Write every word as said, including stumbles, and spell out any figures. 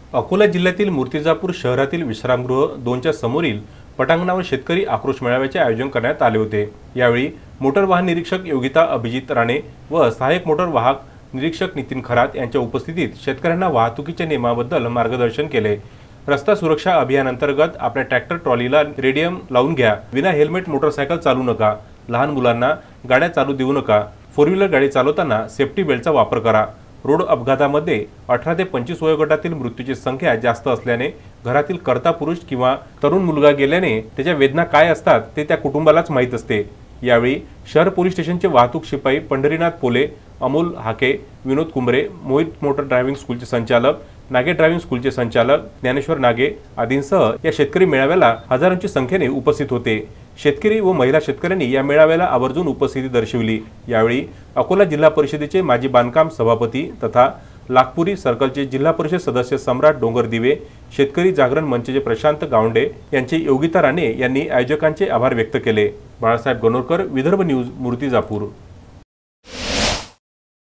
अकोला जिल्ह्यातील मूर्तिजापूर शहरातील विश्रामगृह दोनच्या समोरील पटांगणावर शेतकरी आक्रोश मेळाव्याचे आयोजन करण्यात आले होते। यावेळी मोटर वाहन निरीक्षक योगिता अभिजित राणे व सहाय्यक मोटर वाहक निरीक्षक नितीन खरात यांच्या उपस्थितीत शेतकऱ्यांना वाहतुकीच्या नियमाबद्दल मार्गदर्शन केले। रस्ता सुरक्षा अभियान अंतर्गत आपल्या ट्रॅक्टर ट्रॉलीला रेडियम लावून घ्या, विना हेल्मेट मोटरसायकल चालू नका, लहान मुलांना गाड्या चालू देऊ नका, फोर व्हीलर गाडी चालवताना सेफ्टी बेल्टचा वापर करा। रोड अपघातामध्ये अठरा ते पंचवीस वयोगटातील मृत्यूची संख्या जास्त असल्याने घरातील कर्ता पुरुष किंवा तरुण मुलगा गेल्याने त्याच्या वेदना काय असतात ते त्या कुटुंबालाच माहीत असते। यावेळी शहर पोलीस स्टेशनचे वाहतूक शिपाई पंढरीनाथ पोले, अमोल हाके, विनोद कुंबरे, मोहित मोटर ड्रायव्हिंग स्कूलचे संचालक, नागे ड्रायव्हिंग स्कूलचे संचालक ज्ञानेश्वर नागे आदींसह या शेतकरी मेळाव्याला हजारांची संख्येने उपस्थित होते। शेतकरी व महिला शेतकऱ्यांनी या मेळाव्याला आवर्जून उपस्थिती दर्शवली। यावेळी अकोला जिल्हा परिषदेचे माजी बांधकाम सभापती तथा लाखपुरी सर्कलचे जिल्हा परिषद सदस्य सम्राट डोंगरदिवे, शेतकरी जागरण मंचचे प्रशांत गावंडे यांचे योगिता राणे यांनी आयोजकांचे आभार व्यक्त केले। बाळासाहेब गणोरकर, विदर्भ न्यूज, मूर्तिजापूर।